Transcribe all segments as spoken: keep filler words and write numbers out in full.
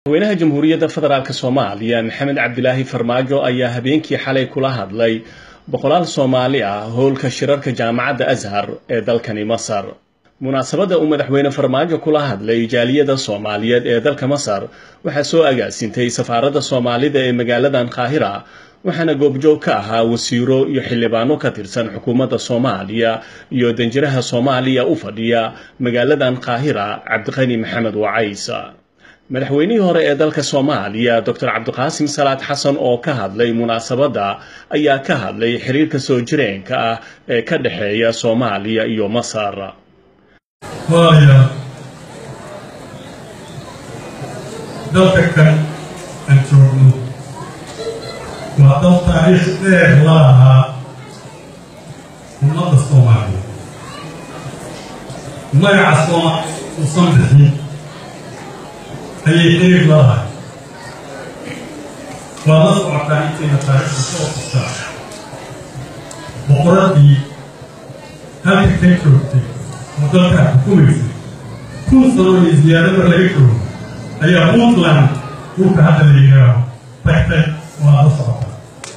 madaxweynaha jamhuuriyadda federaalka Soomaaliya Maxamed Cabdilaahi Farmaajo ayaa habeenkii xalay kula hadlay boqolaal Soomaali ah howlka shirarka jaamacadda Azhar ee dalkani Masar. munaasabadda uu madaxweyne Farmaajo kula hadlay jaaliyada Soomaaliyeed ee dalka Masar waxaa soo agaasintay safaaradda Soomaalida ee magaaladan Qaahira, waxaana goobjoog ka ahaa wasiiro iyo xildhibaano ka tirsan xukuumadda Soomaaliya iyo danjiraha Soomaaliya u fadhiya magaaladan Qaahira Cabdiqani Maxamed Wacays. madaxweynihii hore ee dalka Soomaaliya Doctor Cabdiqaasim Salaad Xasan oo ka hadlay munaasabadda ayaa ka hadlay xiriirka soo jireenka ah ee ka dhaxeeya Soomaaliya iyo Masar. Waayo dalka aan joogno waa dal taariikh dheer lahaa ummadda Soomaaliya. magaca Soomaaliya uusan bixin ayay xiriir lahayd. waa la socotaa intayna taariikhda soo qabtaa boqoradii halka ka joogtay oo dalka xukumaysay kun sano iyo ziyaadada laga joogo ayaa Puntland dhulka hadda la yidhaaho tagtay. waa la socotaa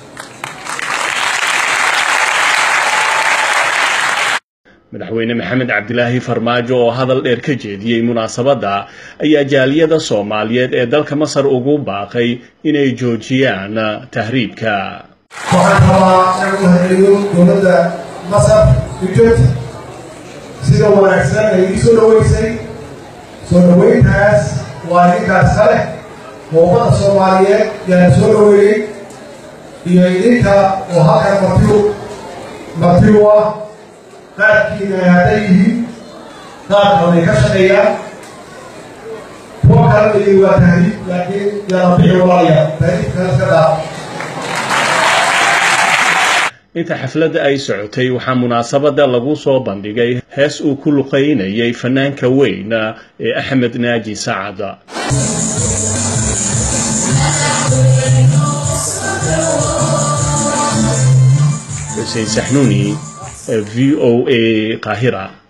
madaxweyne Maxamed Cabdilaahi Farmaajo oo hadal dheer ka jeediyay munaasabadda ayaa jaaliyada Soomaaliyeed ee dalka Masar ugu baaqay inay joojiyaan tahriibka. waxaan rabaa inaan u hadliyo dowladda Masar Egypt sida wanaagsan ay ii soo dhaweysay. soo dhaweyntaas waa ninkaas kale ummadda Soomaaliyeed yaa soo dhaweeyey iyo idinka oo halkan martiyo martiyo ah qaarkiina hadday yihiin qaar badan ka shaqeeyaan kuwa kale waa tahriib laakiin yaa bixi walaya tahriibka iska dhaaf. inta xafladda ay socotay waxaa munaasabadda lagu soo bandhigay hees uu ku luqeynayay fanaanka weyn ee Axmed Naaji Sacad. Hussein Sahnuni, V O A Qaahira.